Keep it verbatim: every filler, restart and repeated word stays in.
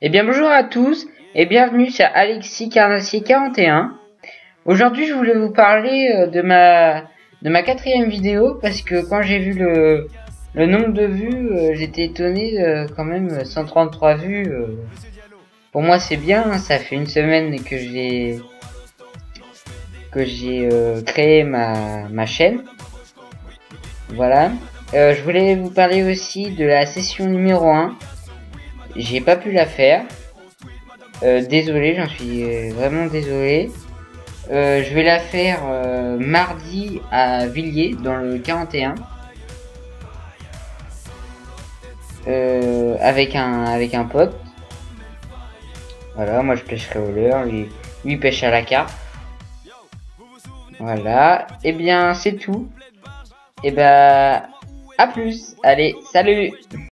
Eh bien bonjour à tous et bienvenue sur Alexis Carnassier quarante et un. Aujourd'hui je voulais vous parler de ma de ma quatrième vidéo parce que quand j'ai vu le le nombre de vues, euh, j'étais étonné, euh, quand même cent trente-trois vues. Euh, pour moi c'est bien, hein, ça fait une semaine que j'ai que j'ai euh, créé ma ma chaîne. Voilà. Euh, je voulais vous parler aussi de la session numéro un. J'ai pas pu la faire. Euh, désolé, j'en suis vraiment désolé. Euh, je vais la faire euh, mardi à Villiers dans le quarante et un. Euh, avec un avec un pote. Voilà, moi je pêcherai au leurre, lui, lui pêche à la carte. Voilà, et bien c'est tout. Et ben à plus. Allez, salut.